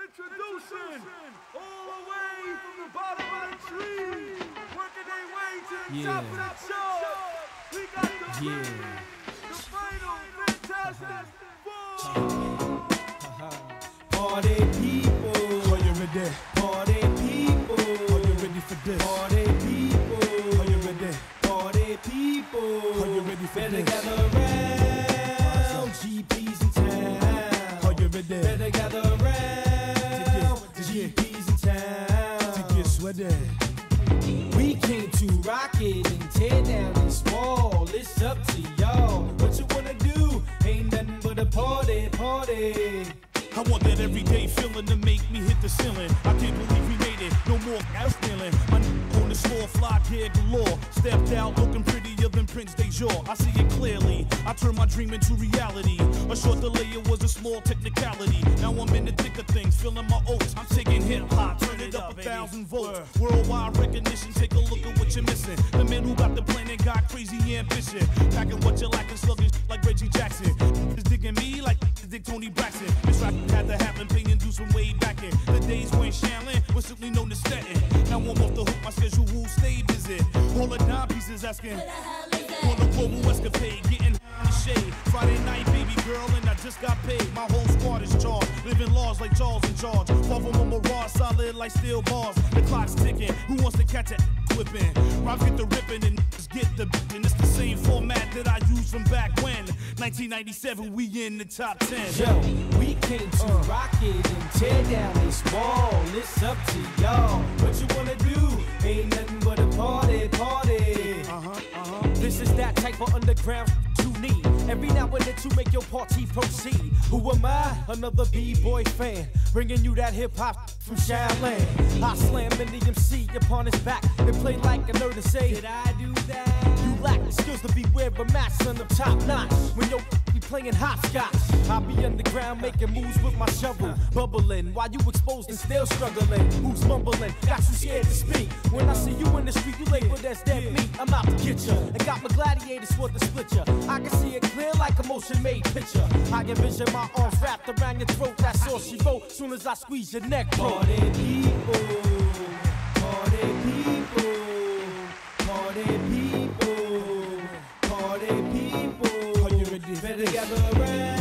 Introducing, all the way from the bottom of the tree, working their way to the top of the chart. We got the final Fantastic Four. Party people, are you ready? Party people, Are you ready for this? Party people, Are you ready? Party people, Are you ready for better this? gather around, GP's in town. Are you ready? Better gather around, to get- GP's in town. To get sweaty. We came to rock it and tear down this wall. It's up to y'all. What you wanna do? Ain't nothing but a party, party. I want that everyday feeling to make me hit the ceiling. I can't believe we made it, no more ass feeling. My on the floor, fly gear galore. Stepped out looking prettier than Prince Dejour. I see it clearly, I turn my dream into reality. A short delay, it was a small technicality. Now I'm in the thick of things, feeling my oats. I'm taking hip hop, turn it up 1,000 volts. Worldwide recognition, take a look at what you're missing. The man who got the plan and got crazy ambition. Packing what you like and slugging like Reggie Jackson. Is digging me like Dick Tony Braxton. This rap had to happen, paying dues from way back in. The days when Shanlin was simply known as Stanton. Now I'm off the hook, my schedule stay visit. All the dime pieces asking on the global escapade, getting in the shade. Friday night, baby girl, and I just got paid. My whole squad is charged, living laws like Charles in charge. Far from a mirage, solid like steel bars. The clock's ticking. Who wants to catch a whipping? Rhymes get the ripping and niggas get the bitching. It's the same format that I used from back when. 1997, we in the top 10. Yo, we came to rock it and tear down this wall. It's up to y'all. What you wanna do? Ain't nothing but a party, party. This is that type of underground you need. Every now and then to make your party proceed. Who am I? Another B-boy fan, bringing you that hip-hop from Shaolin. I slam in the MC upon his back and play like a nerd and say, did I do that? You lack the skills to be wearing a match on the top notch. When your be playing hopscotch, I be underground making moves with my shovel, bubbling while you exposed and still struggling. Who's mumbling? Got you scared to speak. When I see you in the street, you labeled as dead meat. I'm out to get ya and got my gladiators for the split ya. I can see it clear like a motion-made picture. I envision my arms wrapped around your throat. That's all she wrote. Soon as I squeeze your neck, bro. Party people, party people, party people, party people. Are you ready? Better gather around.